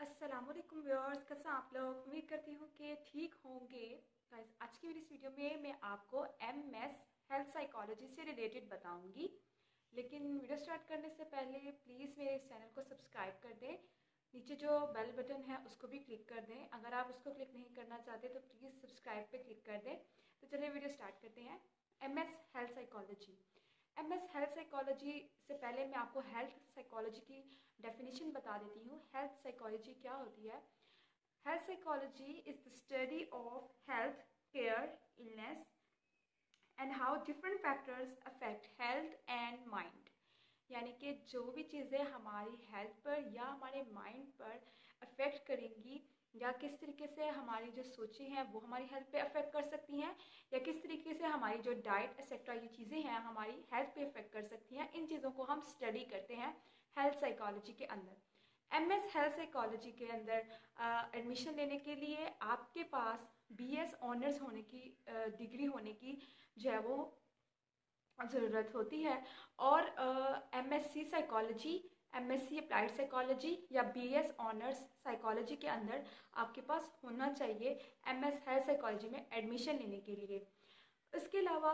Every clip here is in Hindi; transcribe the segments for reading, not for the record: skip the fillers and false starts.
अस्सलामुअलैकुम व्यूअर्स, कैसे आप लोग। उम्मीद करती हूँ कि ठीक होंगे। गाइस, आज की मेरी इस वीडियो में मैं आपको एमएस हेल्थ साइकोलॉजी से रिलेटेड बताऊंगी। लेकिन वीडियो स्टार्ट करने से पहले प्लीज़ मेरे इस चैनल को सब्सक्राइब कर दें। नीचे जो बेल बटन है उसको भी क्लिक कर दें। अगर आप उसको क्लिक नहीं करना चाहते तो प्लीज़ सब्सक्राइब पे क्लिक कर दें। तो चलिए वीडियो स्टार्ट करते हैं। MS health psychology. MS health psychology से पहले मैं आपको हेल्थ साइकोलॉजी की डेफिनेशन बता देती हूँ। हेल्थ साइकोलॉजी क्या होती है। Health psychology is the study of health care, illness and how different factors affect health and mind. यानी कि जो भी चीज़ें हमारी हेल्थ पर या हमारे माइंड पर अफेक्ट करेंगी या किस तरीके से हमारी जो सोचें हैं वो हमारी हेल्थ पे अफेक्ट कर सकती हैं, या किस तरीके से हमारी जो डाइट एक्सेट्रा ये चीज़ें हैं हमारी हेल्थ पे अफेक्ट कर सकती हैं, इन चीज़ों को हम स्टडी करते हैं हेल्थ साइकोलॉजी के अंदर। एमएस हेल्थ साइकोलॉजी के अंदर एडमिशन लेने के लिए आपके पास बीएस ऑनर्स होने की डिग्री होने की जो है वो ज़रूरत होती है। और MSc psychology, MSc applied psychology या बीएस ऑनर्स साइकोलॉजी के अंदर आपके पास होना चाहिए एमएस हेल्थ साइकोलॉजी में एडमिशन लेने के लिए। इसके अलावा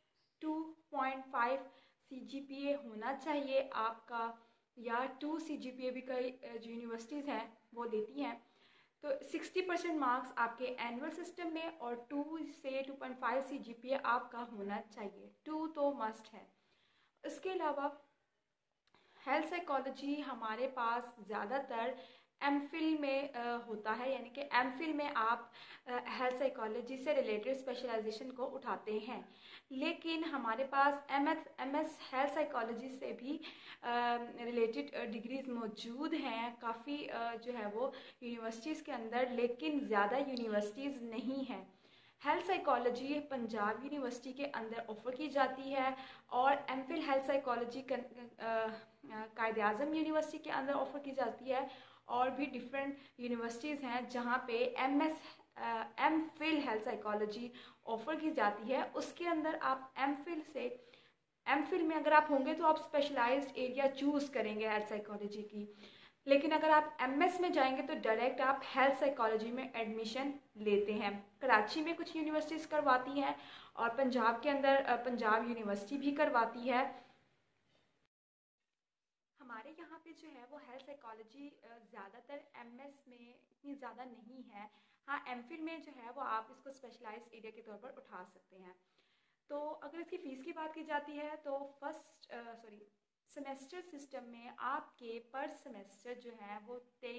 2.5 सीजीपीए होना चाहिए आपका, या 2 सीजीपीए भी कई जो यूनिवर्सिटीज़ हैं वो देती हैं। तो 60% मार्क्स आपके एनुअल सिस्टम में और 2 से 2.5 सीजीपीए आपका होना चाहिए। 2 तो मस्ट है। इसके अलावा हेल्थ साइकोलॉजी हमारे पास ज़्यादातर एमफिल में होता है, यानी कि एमफिल में आप हेल्थ साइकोलॉजी से रिलेटेड स्पेशलाइजेशन को उठाते हैं। लेकिन हमारे पास एमएस हेल्थ साइकोलॉजी से भी रिलेटेड डिग्रीज मौजूद हैं काफ़ी जो है वो यूनिवर्सिटीज़ के अंदर, लेकिन ज़्यादा यूनिवर्सिटीज़ नहीं हैं। हेल्थ साइकोलॉजी पंजाब यूनिवर्सिटी के अंदर ऑफ़र की जाती है और MPhil health psychology Quaid Azam university के अंदर ऑफ़र की जाती है। और भी डिफरेंट यूनिवर्सिटीज़ हैं जहाँ पे एमफिल हेल्थ साइकोलॉजी ऑफ़र की जाती है। उसके अंदर आप एमफिल में अगर आप होंगे तो आप स्पेशलाइज्ड एरिया चूज़ करेंगे हेल्थ साइकोलॉजी की। लेकिन अगर आप एमएस में जाएंगे तो डायरेक्ट आप हेल्थ साइकोलॉजी में एडमिशन लेते हैं। कराची में कुछ यूनिवर्सिटीज़ करवाती हैं और पंजाब के अंदर पंजाब यूनिवर्सिटी भी करवाती है। हमारे यहाँ पे जो है वो हेल्थ साइकोलॉजी ज़्यादातर एमएस में इतनी ज़्यादा नहीं है। हाँ, एमफिल में जो है वो आप इसको स्पेशलाइज्ड एरिया के तौर पर उठा सकते हैं। तो अगर इसकी फ़ीस की बात की जाती है तो सेमेस्टर सिस्टम में आपके पर सेमेस्टर जो है वो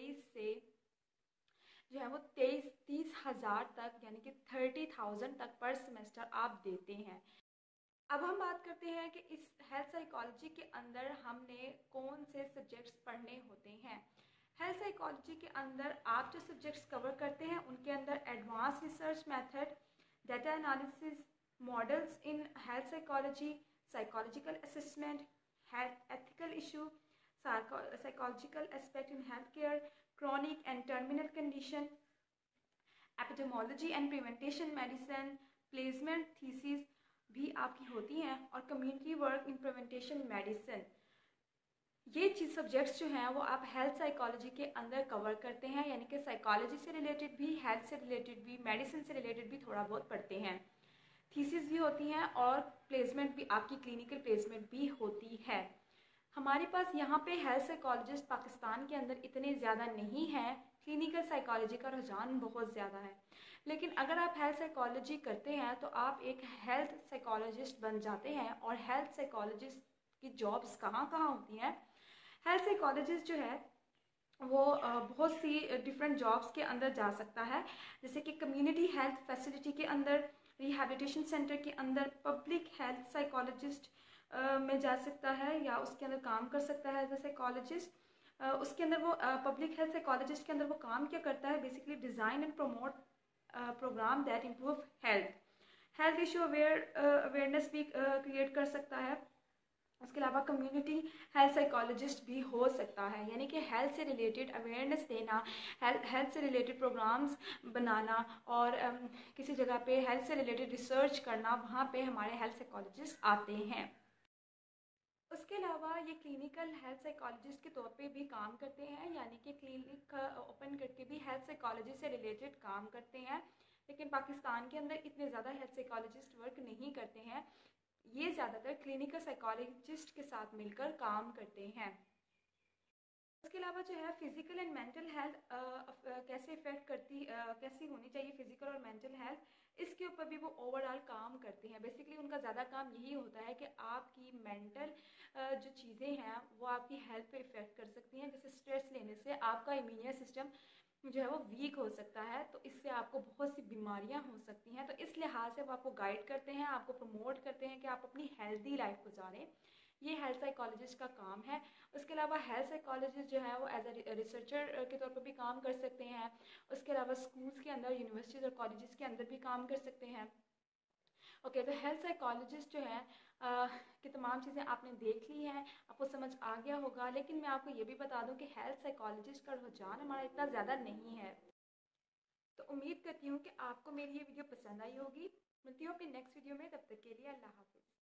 30 हज़ार तक, यानी कि 30,000 तक पर सेमेस्टर आप देते हैं। अब हम बात करते हैं कि इस हेल्थ साइकोलॉजी के अंदर हमने कौन से सब्जेक्ट्स पढ़ने होते हैं। हेल्थ साइकोलॉजी के अंदर आप जो सब्जेक्ट्स कवर करते हैं उनके अंदर advance research method, data analysis, models in health psychology, psychological assessment, health ethical issue, psychological aspect in health care, chronic and terminal condition, epidemiology and prevention medicine, placement thesis भी आपकी होती हैं, और community work in prevention medicine. ये चीज़ सब्जेक्ट्स जो हैं वो आप हेल्थ साइकोलॉजी के अंदर कवर करते हैं, यानी कि साइकोलॉजी से रिलेटेड भी, हेल्थ से रिलेटेड भी, मेडिसिन से रिलेटेड भी थोड़ा बहुत पढ़ते हैं। थीसिस भी होती हैं और प्लेसमेंट भी, आपकी क्लिनिकल प्लेसमेंट भी होती है। हमारे पास यहाँ पे हेल्थ साइकोलॉजिस्ट पाकिस्तान के अंदर इतने ज़्यादा नहीं हैं। क्लिनिकल साइकोलॉजी का रुझान बहुत ज़्यादा है। लेकिन अगर आप हेल्थ साइकोलॉजी करते हैं तो आप एक हेल्थ साइकोलॉजिस्ट बन जाते हैं। और हेल्थ साइकोलॉजिस्ट की जॉब्स कहाँ कहाँ होती हैं। हेल्थ साइकोलॉजिस्ट जो है वो बहुत सी डिफरेंट जॉब्स के अंदर जा सकता है, जैसे कि कम्युनिटी हेल्थ फैसिलिटी के अंदर, रिहैबिलिटेशन सेंटर के अंदर, पब्लिक हेल्थ साइकोलॉजिस्ट में जा सकता है या उसके अंदर काम कर सकता है एज ए साइकोलॉजिस्ट। उसके अंदर वो पब्लिक हेल्थ साइकोलॉजिस्ट के अंदर वो काम क्या करता है, basically design and promote programme that improve health issue awareness भी क्रिएट कर सकता है। उसके अलावा कम्युनिटी हेल्थ साइकोलॉजिस्ट भी हो सकता है, यानी कि हेल्थ से रिलेटेड अवेयरनेस देना, हेल्थ से रिलेटेड प्रोग्राम्स बनाना और किसी जगह पे हेल्थ से रिलेटेड रिसर्च करना, वहाँ पे हमारे हेल्थ साइकोलॉजिस्ट आते हैं। उसके अलावा ये क्लिनिकल हेल्थ साइकोलॉजिस्ट के तौर पे भी काम करते हैं, यानी कि क्लिनिक ओपन करके भी हेल्थ साइकोलॉजी से रिलेटेड काम करते हैं। लेकिन पाकिस्तान के अंदर इतने ज़्यादा हेल्थ साइकोलॉजिस्ट वर्क नहीं करते हैं, ये ज़्यादातर क्लिनिकल साइकोलॉजिस्ट के साथ मिलकर काम करते हैं। उसके अलावा जो है फ़िज़िकल एंड मेंटल हेल्थ कैसे इफ़ेक्ट करती कैसी होनी चाहिए फ़िज़िकल और मेंटल हेल्थ, इसके ऊपर भी वो ओवरऑल काम करते हैं। बेसिकली उनका ज़्यादा काम यही होता है कि आपकी मेंटल जो चीज़ें हैं वो आपकी हेल्थ पे इफ़ेक्ट कर सकती हैं। जैसे स्ट्रेस लेने से आपका इम्यून सिस्टम जो है वो वीक हो सकता है, तो इससे आपको बहुत सी बीमारियां हो सकती हैं। तो इस लिहाज से वो आपको गाइड करते हैं, आपको प्रमोट करते हैं कि आप अपनी हेल्दी लाइफ गुजारें। ये हेल्थ साइकोलॉजिस्ट का काम है। उसके अलावा हेल्थ साइकोलॉजिस्ट जो है वो एज अ रिसर्चर के तौर पर भी काम कर सकते हैं। उसके अलावा स्कूल्स के अंदर, यूनिवर्सिटीज़ और कॉलेजेस के अंदर भी काम कर सकते हैं। ओके, तो हेल्थ साइकोलॉजिस्ट जो है कि तमाम चीज़ें आपने देख ली हैं, आपको समझ आ गया होगा। लेकिन मैं आपको ये भी बता दूं कि हेल्थ साइकोलॉजिस्ट का रुझान हमारा इतना ज़्यादा नहीं है। तो उम्मीद करती हूँ कि आपको मेरी ये वीडियो पसंद आई होगी। मिलती हूँ अपनी नेक्स्ट वीडियो में, तब तक के लिए अल्लाह हाफिज़।